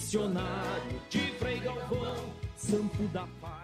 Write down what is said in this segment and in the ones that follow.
missionário de Frei Galvão, santo da paz.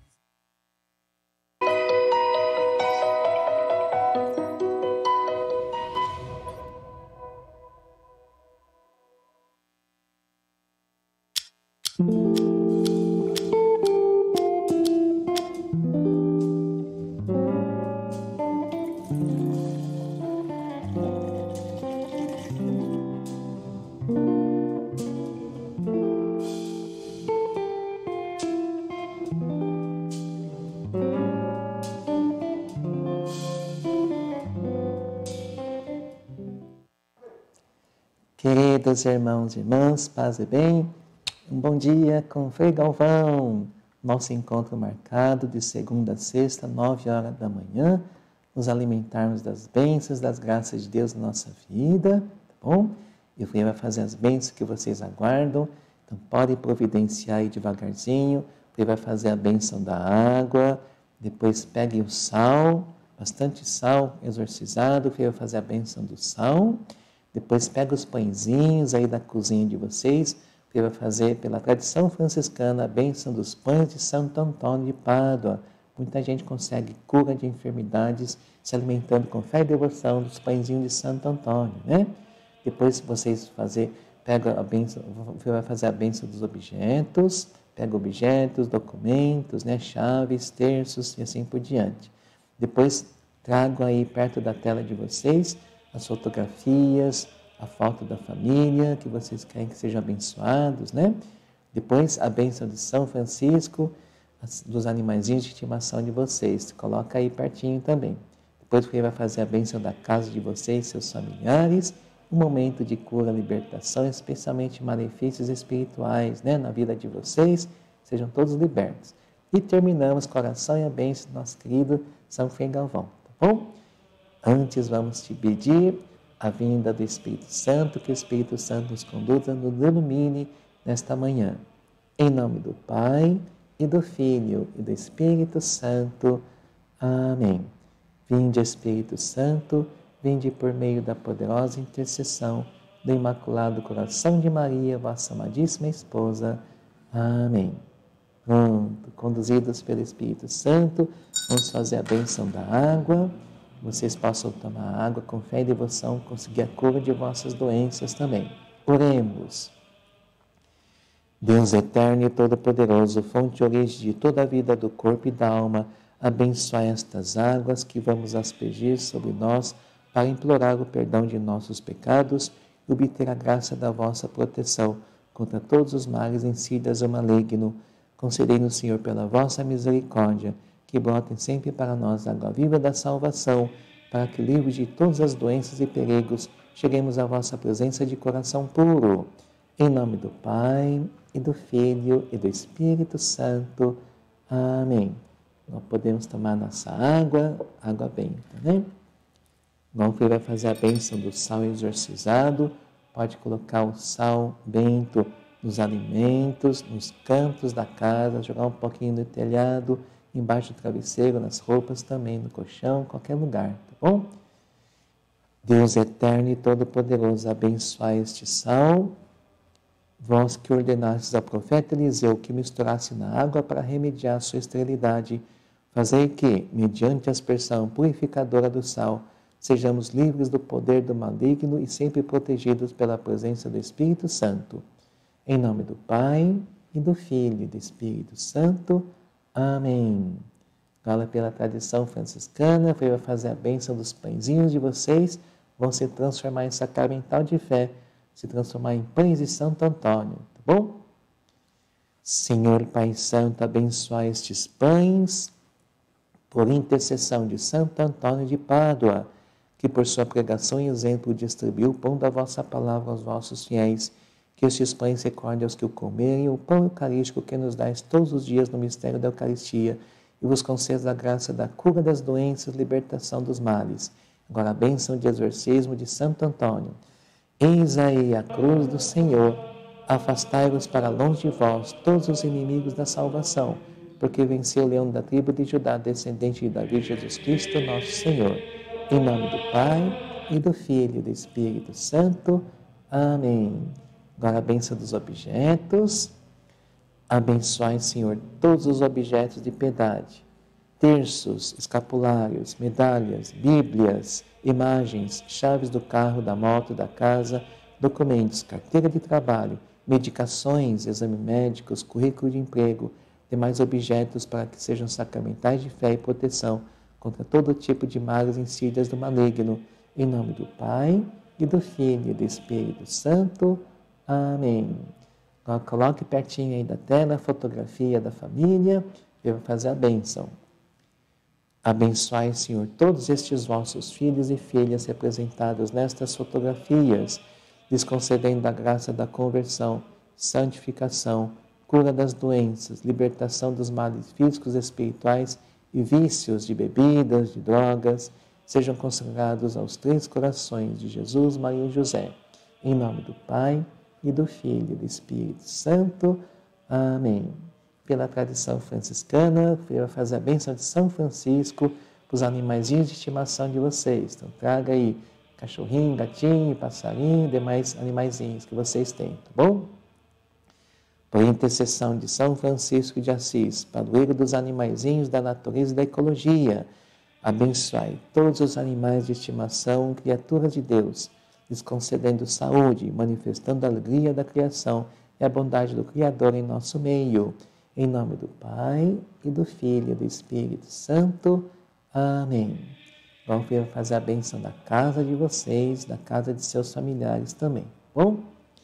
Queridos irmãos e irmãs, paz e bem, um bom dia com Frei Galvão. Nosso encontro marcado de segunda a sexta, 9 horas da manhã, nos alimentarmos das bênçãos, das graças de Deus na nossa vida, tá bom? E o Frei vai fazer as bênçãos que vocês aguardam, então pode providenciar aí devagarzinho. O Frei vai fazer a bênção da água, depois pegue o sal, bastante sal exorcizado. O Frei vai fazer a bênção do sal. Depois pega os pãezinhos aí da cozinha de vocês, que vai fazer, pela tradição franciscana, a bênção dos pães de Santo Antônio de Pádua. Muita gente consegue cura de enfermidades se alimentando com fé e devoção dos pãezinhos de Santo Antônio, né? Depois vocês pega a bênção, vai fazer a bênção dos objetos, pega objetos, documentos, né? Chaves, terços e assim por diante. Depois trago aí perto da tela de vocês as fotografias, a foto da família, que vocês querem que sejam abençoados, né? Depois, a bênção de São Francisco, dos animaizinhos de estimação de vocês. Coloca aí pertinho também. Depois, o vai fazer a bênção da casa de vocês, seus familiares, um momento de cura, libertação, especialmente malefícios espirituais, né? Na vida de vocês, sejam todos libertos. E terminamos com a oração e a bênção do nosso querido São Frei Galvão, tá bom? Antes vamos te pedir a vinda do Espírito Santo, que o Espírito Santo nos conduza, nos ilumine nesta manhã. Em nome do Pai, e do Filho, e do Espírito Santo. Amém. Vinde, Espírito Santo, vinde por meio da poderosa intercessão do Imaculado Coração de Maria, vossa amadíssima esposa. Amém. Pronto, conduzidos pelo Espírito Santo, vamos fazer a bênção da água. Vocês possam tomar água com fé e devoção, conseguir a cura de vossas doenças também. Oremos. Deus eterno e todo-poderoso, fonte e origem de toda a vida do corpo e da alma, abençoai estas águas que vamos aspergir sobre nós para implorar o perdão de nossos pecados e obter a graça da vossa proteção contra todos os males insidias do maligno. Concedei-nos, Senhor, pela vossa misericórdia, que brotem sempre para nós a água viva da salvação, para que, livres de todas as doenças e perigos, cheguemos à vossa presença de coração puro. Em nome do Pai, e do Filho, e do Espírito Santo. Amém. Nós podemos tomar nossa água benta, né? Agora o Frei vai fazer a bênção do sal exorcizado. Pode colocar o sal bento nos alimentos, nos cantos da casa, jogar um pouquinho no telhado, embaixo do travesseiro, nas roupas também, no colchão, qualquer lugar, tá bom? Deus eterno e todo-poderoso, abençoai este sal, vós que ordenastes ao profeta Eliseu que misturasse na água para remediar sua esterilidade, fazei que, mediante a aspersão purificadora do sal, sejamos livres do poder do maligno e sempre protegidos pela presença do Espírito Santo. Em nome do Pai, e do Filho, e do Espírito Santo. Amém. Agora, pela tradição franciscana, eu vou fazer a bênção dos pãezinhos de vocês, vão se transformar em sacramental de fé, se transformar em pães de Santo Antônio, tá bom? Senhor Pai Santo, abençoai estes pães, por intercessão de Santo Antônio de Pádua, que por sua pregação e exemplo distribuiu o pão da vossa palavra aos vossos fiéis, que estes pães recordem aos que o comerem o pão eucarístico que nos dais todos os dias no mistério da Eucaristia, e vos conceda a graça da cura das doenças, libertação dos males. Agora a bênção de exorcismo de Santo Antônio. Eis aí a cruz do Senhor, afastai-vos para longe de vós todos os inimigos da salvação, porque venceu o leão da tribo de Judá, descendente de Davi, Jesus Cristo, nosso Senhor. Em nome do Pai, e do Filho, e do Espírito Santo. Amém. Agora a bênção dos objetos. Abençoai, Senhor, todos os objetos de piedade, terços, escapulários, medalhas, bíblias, imagens, chaves do carro, da moto, da casa, documentos, carteira de trabalho, medicações, exames médicos, currículo de emprego, demais objetos para que sejam sacramentais de fé e proteção contra todo tipo de males e insídias do maligno. Em nome do Pai, e do Filho e do Espírito Santo. Amém. Agora, coloque pertinho aí da tela a fotografia da família e eu vou fazer a bênção. Abençoai, Senhor, todos estes vossos filhos e filhas representados nestas fotografias, lhes concedendo a graça da conversão, santificação, cura das doenças, libertação dos males físicos e espirituais e vícios de bebidas, de drogas, sejam consagrados aos três corações de Jesus, Maria e José. Em nome do Pai, e do Filho e do Espírito Santo. Amém. Pela tradição franciscana, eu vou fazer a bênção de São Francisco para os animaizinhos de estimação de vocês. Então, traga aí cachorrinho, gatinho, passarinho, demais animaizinhos que vocês têm, tá bom? Por intercessão de São Francisco de Assis, padroeiro dos animaizinhos da natureza e da ecologia, abençoai todos os animais de estimação, criaturas de Deus, lhes concedendo saúde, manifestando a alegria da criação e a bondade do Criador em nosso meio. Em nome do Pai, e do Filho e do Espírito Santo. Amém. Vamos fazer a bênção da casa de vocês, da casa de seus familiares também. Bom?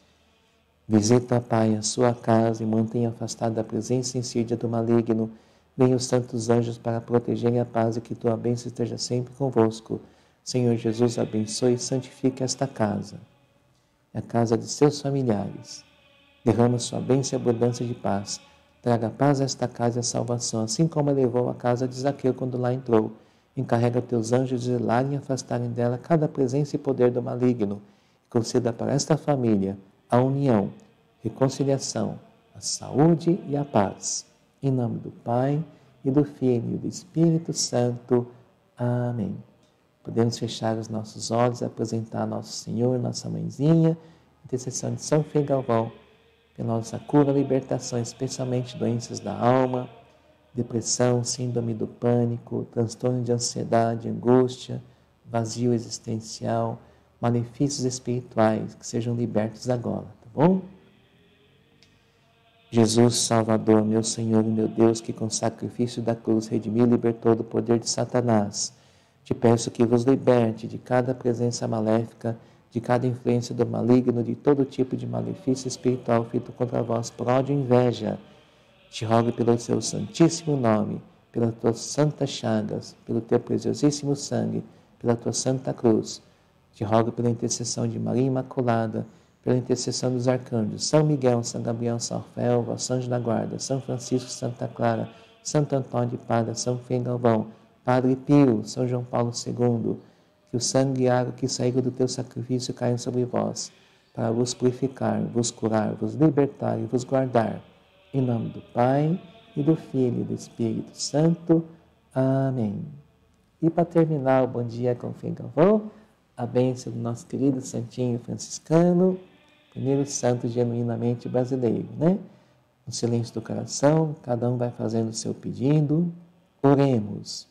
Visita, Pai, a sua casa e mantenha afastada a presença insídia do maligno. Venha os santos anjos para protegerem a paz e que tua bênção esteja sempre convosco. Senhor Jesus, abençoe e santifique esta casa, a casa de seus familiares. Derrama sua bênção e abundância de paz. Traga paz a esta casa e a salvação, assim como levou a casa de Zaqueu quando lá entrou. Encarrega teus anjos de zelarem e afastarem dela cada presença e poder do maligno. E conceda para esta família a união, reconciliação, a saúde e a paz. Em nome do Pai, e do Filho e do Espírito Santo. Amém. Podemos fechar os nossos olhos e apresentar Nosso Senhor, nossa mãezinha, intercessão de São Frei Galvão, pela nossa cura, libertação, especialmente doenças da alma, depressão, síndrome do pânico, transtorno de ansiedade, angústia, vazio existencial, malefícios espirituais, que sejam libertos agora, tá bom? Jesus, Salvador, meu Senhor e meu Deus, que com o sacrifício da cruz redimiu e libertou do poder de Satanás, te peço que vos liberte de cada presença maléfica, de cada influência do maligno, de todo tipo de malefício espiritual feito contra vós por ódio e inveja. Te rogo pelo seu santíssimo nome, pelas tuas santas chagas, pelo teu preciosíssimo sangue, pela tua santa cruz. Te rogo pela intercessão de Maria Imaculada, pela intercessão dos arcanjos, São Miguel, São Gabriel, São Rafael, vosso anjo da guarda, São Francisco, Santa Clara, Santo Antônio de Pádua, São Frei Galvão, Padre Pio, São João Paulo II, que o sangue e a água que saíram do teu sacrifício caiam sobre vós, para vos purificar, vos curar, vos libertar e vos guardar. Em nome do Pai, e do Filho e do Espírito Santo. Amém. E para terminar o Bom Dia com Frei Galvão, a bênção do nosso querido Santinho Franciscano, primeiro santo genuinamente brasileiro, né? No silêncio do coração, cada um vai fazendo o seu pedido. Oremos.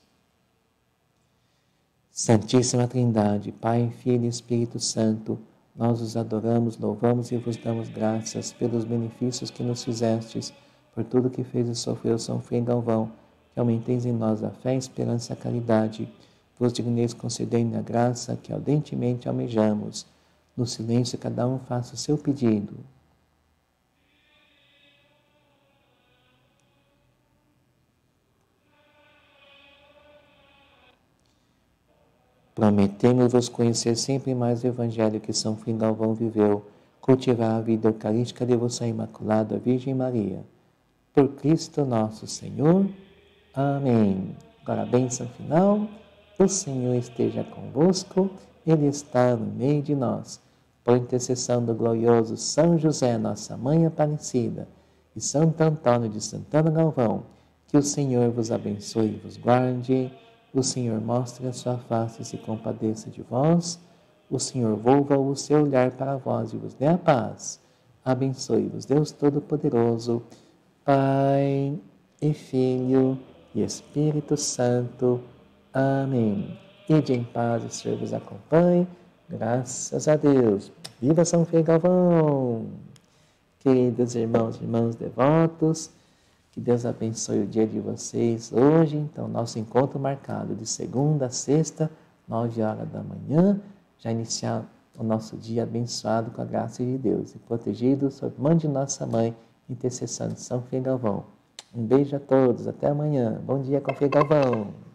Santíssima Trindade, Pai, Filho e Espírito Santo, nós os adoramos, louvamos e vos damos graças pelos benefícios que nos fizestes, por tudo que fez e sofreu São Frei Galvão, que aumenteis em nós a fé, a esperança e a caridade. Vos digneis conceder a graça que ardentemente almejamos. No silêncio, cada um faça o seu pedido. Prometemos-vos conhecer sempre mais o Evangelho que São Frei Galvão viveu, cultivar a vida eucarística de vossa Imaculada Virgem Maria. Por Cristo nosso Senhor. Amém. Agora a bênção final. O Senhor esteja convosco, Ele está no meio de nós. Por intercessão do glorioso São José, nossa Mãe Aparecida, e Santo Antônio de Santana Galvão, que o Senhor vos abençoe e vos guarde. O Senhor mostre a sua face e se compadeça de vós. O Senhor volva o seu olhar para vós e vos dê a paz. Abençoe-vos, Deus Todo-Poderoso, Pai e Filho e Espírito Santo. Amém. Ide em paz, o Senhor vos acompanhe. Graças a Deus. Viva São Feigalvão! Queridos irmãos e irmãs devotos, que Deus abençoe o dia de vocês hoje. Então, nosso encontro marcado de segunda a sexta, 9 horas da manhã, já iniciar o nosso dia abençoado com a graça de Deus e protegido sob o mando de nossa Mãe, intercessão de São Feigalvão. Um beijo a todos, até amanhã. Bom dia com Feigalvão!